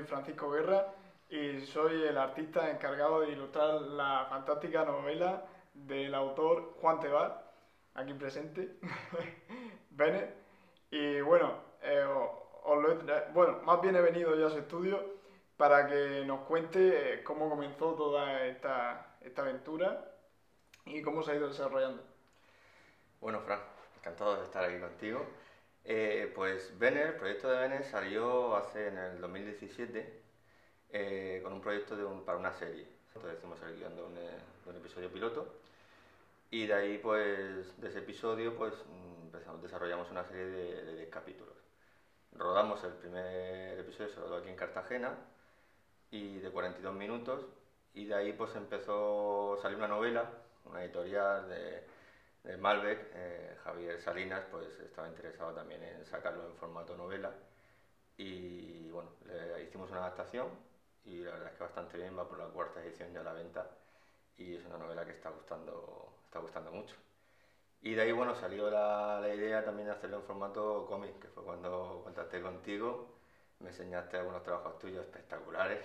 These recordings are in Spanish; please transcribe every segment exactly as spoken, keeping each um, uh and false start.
soy Francisco Guerra y soy el artista encargado de ilustrar la fantástica novela del autor Juan Tebar, aquí presente, Bennett. Y bueno, eh, os lo he, bueno, más bien he venido yo a su estudio para que nos cuente eh, cómo comenzó toda esta, esta aventura y cómo se ha ido desarrollando. Bueno, Fran, encantado de estar aquí contigo. Eh, pues Bennett, el proyecto de Bennett salió hace en el dos mil diecisiete eh, con un proyecto de un- para una serie. Entonces hicimos el guión de un, eh, de un episodio piloto y de ahí, pues, de ese episodio, pues, mm, empezamos, desarrollamos una serie de, de diez capítulos. Rodamos el primer episodio, se rodó aquí en Cartagena, y de cuarenta y dos minutos, y de ahí pues empezó a salir una novela, una editorial de, de Malbec. eh, Javier Salinas pues estaba interesado también en sacarlo en formato novela, y bueno, le hicimos una adaptación y la verdad es que bastante bien, va por la cuarta edición ya a la venta y es una novela que está gustando, está gustando mucho. Y de ahí, bueno, salió la, la idea también de hacerlo en formato cómic, que fue cuando contacté contigo, me enseñaste algunos trabajos tuyos espectaculares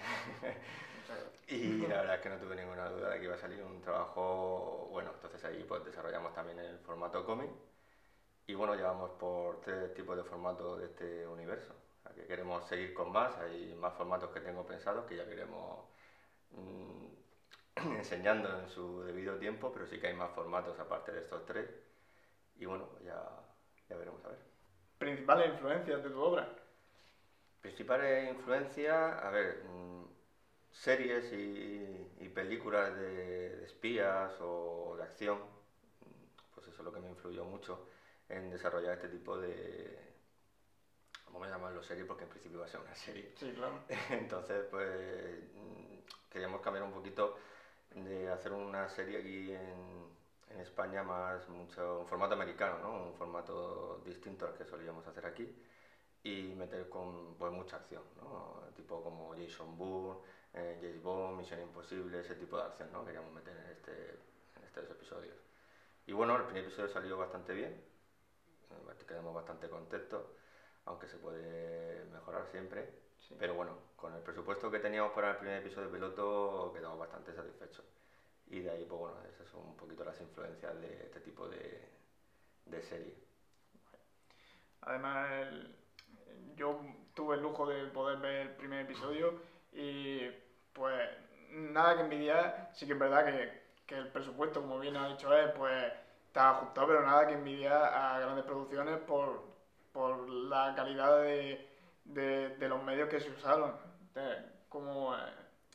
y la verdad es que no tuve ninguna duda de que iba a salir un trabajo bueno. Entonces ahí pues desarrollamos también el formato cómic y bueno, llevamos por tres tipos de formatos de este universo. O sea, que queremos seguir con más, hay más formatos que tengo pensados que ya queremos mm, enseñando en su debido tiempo, pero sí que hay más formatos aparte de estos tres. Y bueno, pues ya, ya veremos a ver. Principales influencias de tu obra. Principales influencias, a ver, mm, series y, y películas de, de espías o de acción, mm, pues eso es lo que me influyó mucho en desarrollar este tipo de, vamos a llamarlo serie porque en principio iba a ser una serie. Sí, claro. Entonces, pues mm, queríamos cambiar un poquito de hacer una serie aquí en, en España más mucho un formato americano, ¿no? Un formato distinto al que solíamos hacer aquí y meter con pues mucha acción, ¿no? Tipo como Jason Bourne, eh, James Bond, Misión Imposible, ese tipo de acción, ¿no? Queríamos meter en este en estos episodios. Y bueno, el primer episodio salió bastante bien, eh, quedamos bastante contentos, aunque se puede mejorar siempre. Sí. Pero bueno, con el presupuesto que teníamos para el primer episodio piloto quedamos bastante satisfechos. Y de ahí, pues bueno, esas son un poquito las influencias de este tipo de, de serie. Además, el- yo tuve el lujo de poder ver el primer episodio y pues nada que envidiar. Sí que es verdad que, que el presupuesto, como bien ha dicho él, pues está ajustado, pero nada que envidiar a grandes producciones por, por la calidad de, de, de los medios que se usaron. De- como eh,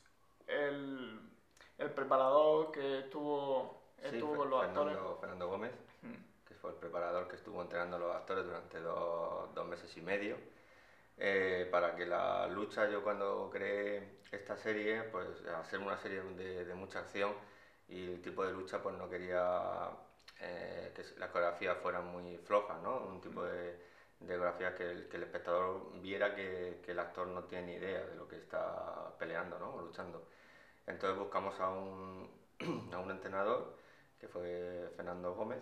el, el preparador que estuvo, Sí, estuvo Fe- con los actores. Fernando, Fernando Gómez, Mm. que fue el preparador que estuvo entrenando a los actores durante dos, dos meses y medio. Eh, para que la lucha, yo cuando creé esta serie, pues hacer una serie de, de mucha acción y el tipo de lucha, pues no quería eh, que las coreografías fueran muy flojas, ¿no? Un tipo de, de coreografía que el, que el espectador viera que, que el actor no tiene ni idea de lo que está peleando, ¿no? O luchando. Entonces buscamos a un, a un entrenador que fue Fernando Gómez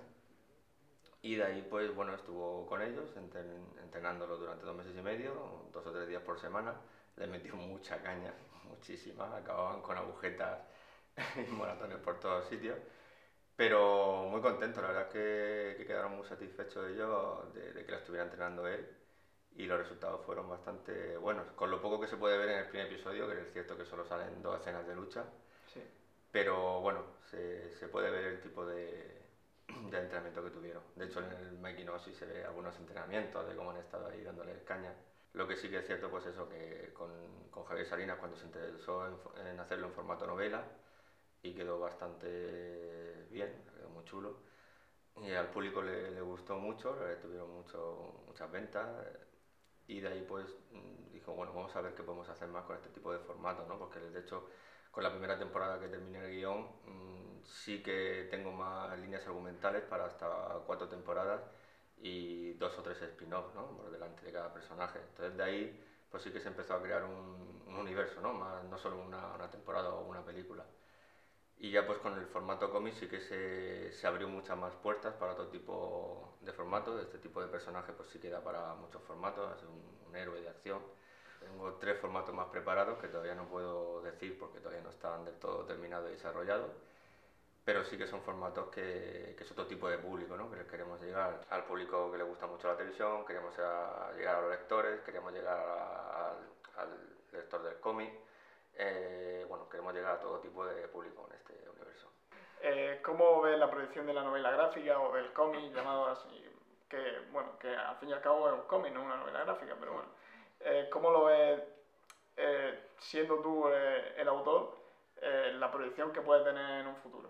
y de ahí pues bueno, estuvo con ellos entren, entrenándolo durante dos meses y medio, dos o tres días por semana. Les metió mucha caña, muchísima, acababan con agujetas y moratones por todos sitios. Pero muy contento, la verdad es que, que quedaron muy satisfechos ellos de, de que lo estuviera entrenando él y los resultados fueron bastante buenos. Con lo poco que se puede ver en el primer episodio, que es cierto que solo salen dos escenas de lucha, Sí. pero bueno, se, se puede ver el tipo de, de entrenamiento que tuvieron. De hecho, en el making of sí se ve algunos entrenamientos de cómo han estado ahí dándoles caña. Lo que sí que es cierto, pues eso, que con, con Javier Salinas, cuando se interesó en, en hacerlo en formato novela, y quedó bastante bien, quedó muy chulo. Y al público le, le gustó mucho, le tuvieron mucho, muchas ventas. Y de ahí pues mm, dijo, bueno, vamos a ver qué podemos hacer más con este tipo de formato, ¿no? Porque de hecho, con la primera temporada que terminé el guión, mmm, sí que tengo más líneas argumentales para hasta cuatro temporadas y dos o tres spin-offs, ¿no? Por delante de cada personaje. Entonces de ahí pues sí que se empezó a crear un, un universo, ¿no? Más, no solo una, una temporada o una película. Y ya pues con el formato cómic sí que se, se abrió muchas más puertas para otro tipo de formatos. Este tipo de personaje pues sí queda para muchos formatos, es un, un héroe de acción. Tengo tres formatos más preparados que todavía no puedo decir porque todavía no están del todo terminados y desarrollados, pero sí que son formatos que, que es otro tipo de público, ¿no? Que queremos llegar al público que le gusta mucho la televisión, queremos a, llegar a los lectores, queremos llegar a, al, al lector del cómic, eh, bueno, queremos llegar a todo tipo de público en este universo. Eh, ¿Cómo ves la proyección de la novela gráfica o del cómic, llamado así? Que, bueno, que al fin y al cabo es un cómic, no una novela gráfica, pero bueno. Eh, ¿Cómo lo ves, eh, siendo tú eh, el autor, eh, la proyección que puede tener en un futuro?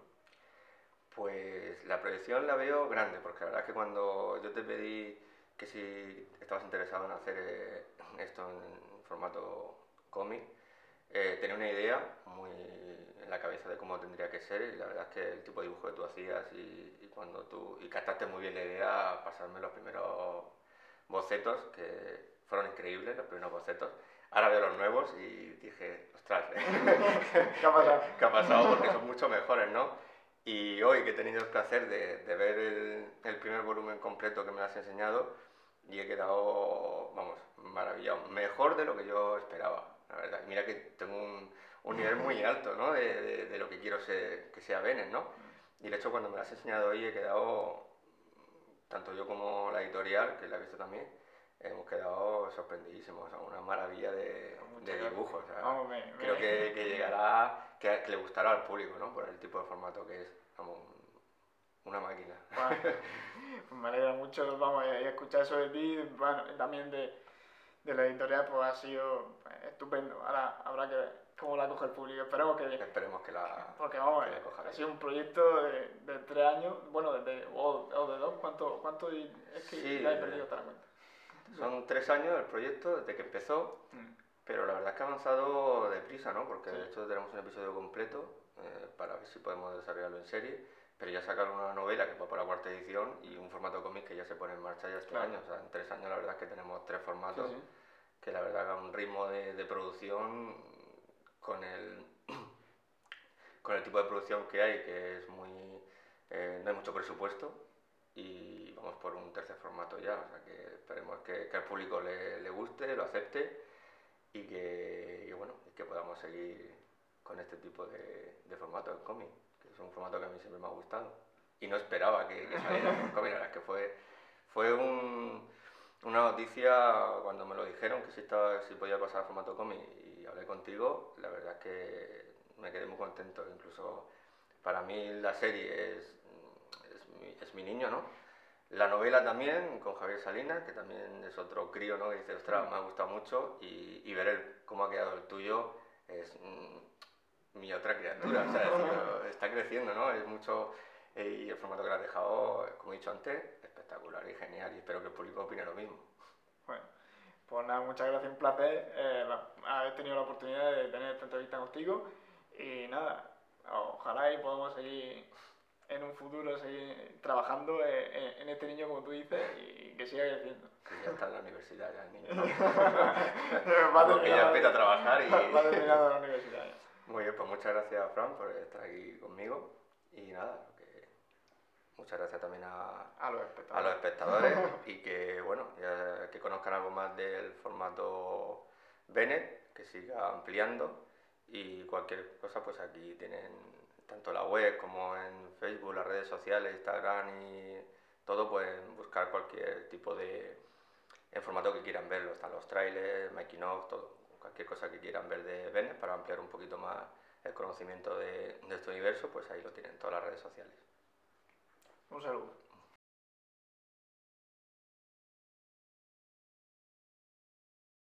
Pues la proyección la veo grande, porque la verdad es que cuando yo te pedí que si estabas interesado en hacer eh, esto en formato cómic, eh, tenía una idea muy en la cabeza de cómo tendría que ser y la verdad es que el tipo de dibujo que tú hacías y, y cuando tú y captaste muy bien la idea, pasarme los primeros bocetos que fueron increíbles, los primeros bocetos. Ahora veo los nuevos y dije, ostras, ¿Qué ha pasado? ¿Qué ha pasado? Porque son mucho mejores, ¿no? Y hoy que he tenido el placer de, de ver el, el primer volumen completo que me has enseñado y he quedado, vamos, maravillado, mejor de lo que yo esperaba, la verdad. Mira que tengo un, un nivel muy alto, ¿no? De, de, de lo que quiero ser, que sea Bennett, ¿no? Y de hecho cuando me lo has enseñado hoy he quedado, tanto yo como la editorial, que la he visto también, hemos quedado sorprendidísimos, o sea, una maravilla de, de dibujos. O sea, Vamos, me, me... creo que, que llegará, que, que le gustará al público, ¿no? Por el tipo de formato que es, vamos, una máquina. Bueno, pues me alegra mucho, vamos, y escuchar eso de ti, bueno, también de, de la editorial, pues ha sido pues, estupendo. Ahora habrá que ver cómo la coge el público, esperemos que bien. Esperemos que la, Porque vamos, que la coja ha bien. sido un proyecto de, de tres años, bueno, de, o, o de dos, ¿cuánto? cuánto es que Sí, ya he perdido hasta la cuenta. Son tres años el proyecto desde que empezó, Mm. pero la verdad es que ha avanzado deprisa, ¿no? Porque Sí. de hecho tenemos un episodio completo eh, para ver si podemos desarrollarlo en serie, pero ya sacaron una novela que va por la cuarta edición y un formato cómic que ya se pone en marcha ya este Claro. año. O sea, en tres años la verdad es que tenemos tres formatos Sí, sí. que la verdad que a un ritmo de, de producción con el, con el tipo de producción que hay, que es muy... Eh, no hay mucho presupuesto y vamos por un tercer formato ya, o sea que esperemos que, que al público le, le guste, lo acepte y que, y bueno, y que podamos seguir con este tipo de, de formato en cómic, que es un formato que a mí siempre me ha gustado y no esperaba que, que saliera en cómic, la verdad es que fue, fue un, una noticia cuando me lo dijeron que si, estaba, si podía pasar al formato cómic y hablé contigo, la verdad es que me quedé muy contento, incluso para mí la serie es, es, mi, es mi niño, ¿no? La novela también, con Javier Salinas, que también es otro crío, ¿no? Que dice, ostras, me ha gustado mucho y, y ver el, cómo ha quedado el tuyo es mm, mi otra criatura, o sea, es decir, está creciendo, ¿no? Es mucho, eh, y el formato que le has dejado, como he dicho antes, espectacular y genial y espero que el público opine lo mismo. Bueno, pues nada, muchas gracias, un placer eh, haber tenido la oportunidad de tener esta entrevista contigo y nada, ojalá y podamos seguir en un futuro seguir trabajando en, en este niño como tú dices y que siga creciendo. Que ya está en la universidad ya el niño, ¿no? Va Porque ya empieza a trabajar y... va terminando la universidad ya. Muy bien, pues muchas gracias Fran por estar aquí conmigo y nada, que muchas gracias también a, A los a espectadores. los espectadores y que bueno, ya que conozcan algo más del formato Bennett, que siga ampliando y cualquier cosa pues aquí tienen tanto la web como en Facebook, las redes sociales, Instagram y todo, pueden buscar cualquier tipo de en formato que quieran verlo, están los trailers, making of, todo, cualquier cosa que quieran ver de Bennett para ampliar un poquito más el conocimiento de, de este universo, pues ahí lo tienen en todas las redes sociales. Un saludo.